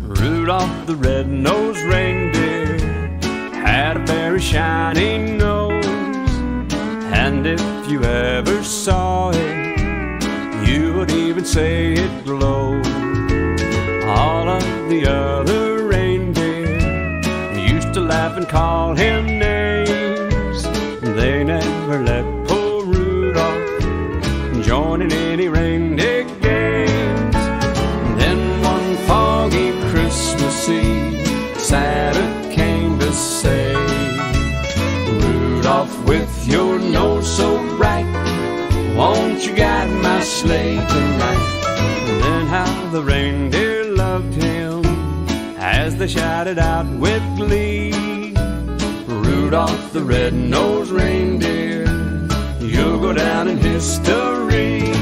Rudolph the red-nosed reindeer had a very shiny nose, and if you ever saw it, you would even say it glowed. All of the other reindeer used to laugh and call him names. They never let poor Rudolph join in any reindeer games. Then one foggy Christmas Eve, Santa came to say, Rudolph, with your nose so bright, won't you guide my sleigh tonight? And then how the reindeer loved him as they shouted out with glee, Rudolph the red-nosed reindeer, you'll go down in history.